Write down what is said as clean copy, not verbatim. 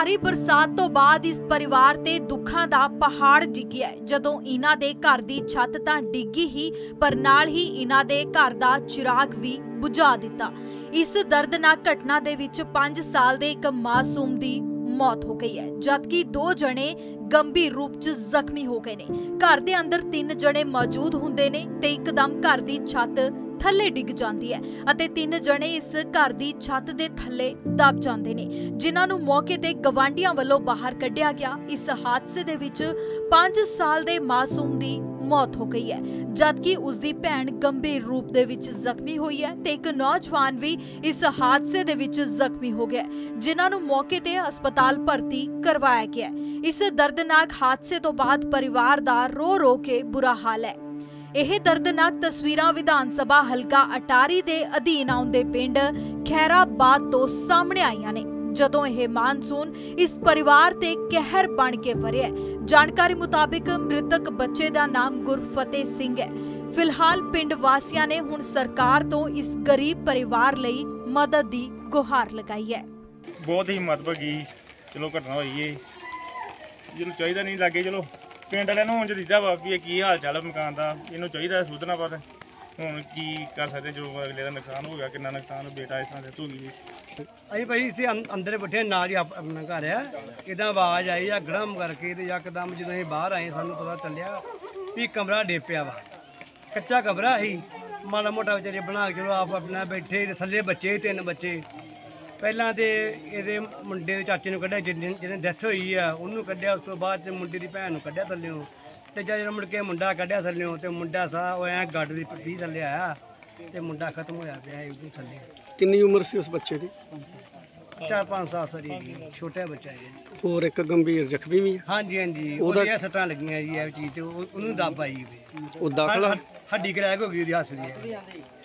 भारी बरसात तो बाद इस परिवार ते दुखां दा पहाड़ डिग्गिया है। जदों इन्हां दे घर दी छत तां डिग्गी ही, पर नाल ही इन्हां दे घर दा चिराग भी बुझा दिता। इस दर्दनाक घटना दे विच 5 साल दे एक मासूम दी मौत हो गई है, जबकि 2 जने गंभीर रूप च जख्मी हो गए ने। घर दे अंदर 3 जने मौजूद हुंदे ने ते एकदम घर दी छत थल्ले डिग जाती है अते 3 जने इस घर दी छत दे थल्ले दब जाते ने, जिन्हां नूं मौके ते गवांढियां वल्लों बाहर कढ़िया गया। इस हादसे दे विच 5 साल दे मासूम दी मौत हो गई है, जबकि उसकी भैन गंभीर रूप दे विच जख्मी हुई है ते एक नौजवान भी इस हादसे दे विच जख्मी हो गया, जिन्हां नूं मौके ते अस्पताल भर्ती करवाया गया। इस दर्दनाक हादसे तो बाद परिवार दा रो रो के बुरा हाल है। यह दर्दनाक तस्वीरां विधान सभा हलका अटारी दे अधीन आउंदे पिंड खैराबाद तो सामने आईयां ने, जदों यह मानसून इस परिवार ते कहर बन के वरिया। जानकारी मुताबिक मृतक बच्चे दा नाम गुरफतेह सिंह है। फिलहाल पिंड वासियां ने हुण सरकार तो इस गरीब परिवार लई मदद दी गुहार लगाई है। बहुत ही महत्वपूर्ण चलो घटना हुई है, जो चाहिए नहीं लगे। चलो पिंड वाले ਨੂੰ ਹੁਣ ਦਿੱਤਾ ਵਾ ਵੀ ਕੀ ਹਾਲ ਚਾਲ ਮਕਾਨ ਦਾ, ਇਹਨੂੰ ਚਾਹੀਦਾ ਸੁਧਰਨਾ, ਪਰ ਹੁਣ ਕੀ ਕਰ ਸਕਦੇ ਜੋ ਅਗਲੇ ਦਾ ਨੁਕਸਾਨ ਹੋ ਗਿਆ। ਕਿੰਨਾ ਨੁਕਸਾਨ ਬੇਟਾ ਇਸ ਤਰ੍ਹਾਂ ਦੇ ਹੋ ਗਈ। ਅਸੀਂ ਭਾਈ ਇੱਥੇ ਅੰਦਰ ਬੈਠੇ ਨਾਲ ਹੀ ਆਪਣਾ ਘਰ ਆ, ਇਦਾਂ ਆਵਾਜ਼ ਆਈ ਆ ਗੜਮ ਕਰਕੇ ਤੇ ਯਕਦਮ ਜਦੋਂ ਅਸੀਂ ਬਾਹਰ ਆਏ ਸਾਨੂੰ ਪਤਾ ਚੱਲਿਆ ਵੀ ਕਮਰਾ ਡੇਪਿਆ ਵਾ। ਕੱਚਾ ਕਮਰਾ ਸੀ, ਮਾੜਾ ਮੋਟਾ ਵਿਚਾਰੇ ਬਣਾ ਕੇ ਚਲੋ ਆਪ ਆਪਣਾ ਬੈਠੇ, ਥੱਲੇ ਬੱਚੇ 3 ਬੱਚੇ। ਪਹਿਲਾਂ ਤੇ ਇਹਦੇ ਮੁੰਡੇ ਦੇ ਚਾਚੇ ਨੂੰ ਕੱਢਿਆ, ਜਿਹਨੇ ਡੈਥ ਹੋਈ ਆ ਉਹਨੂੰ ਕੱਢਿਆ। ਉਸ ਤੋਂ ਬਾਅਦ ਮੁੰਡੇ ਦੀ ਭੈਣ ਨੂੰ ਕੱਢਿਆ ਥੱਲਿਓਂ, ਤੇ ਜਦੋਂ ਮੁੜ ਕੇ ਮੁੰਡਾ ਕੱਢਿਆ ਥੱਲਿਓਂ ਤੇ ਮੁੰਡਾ ਸਾਹ ਉਹ ਐਂ ਗੱਡ ਦੀ ਪੱਟੀ ਥੱਲੇ ਆਇਆ ਤੇ ਮੁੰਡਾ ਖਤਮ ਹੋਇਆ ਪਿਆ ਇਹਦੇ ਥੱਲੇ। ਕਿੰਨੀ ਉਮਰ ਸੀ ਉਸ ਬੱਚੇ ਦੀ? 4-5 ਸਾਲ ਸਰੀ ਜੀ, ਛੋਟਾ ਬੱਚਾ ਹੈ। ਹੋਰ ਇੱਕ ਗੰਭੀਰ ਜ਼ਖਮੀ ਵੀ? ਹਾਂਜੀ ਹਾਂਜੀ, ਉਹਦੀਆਂ ਸੱਟਾਂ ਲੱਗੀਆਂ ਜੀ ਇਹ ਚੀਜ਼ ਤੇ ਉਹਨੂੰ ਦੱਬ ਆਈ। ਉਹ ਦਾਖਲ? ਹੱਡੀ ਕਰੈਕ ਹੋ ਗਈ ਉਹਦੀ ਹੱਸ ਦੀ।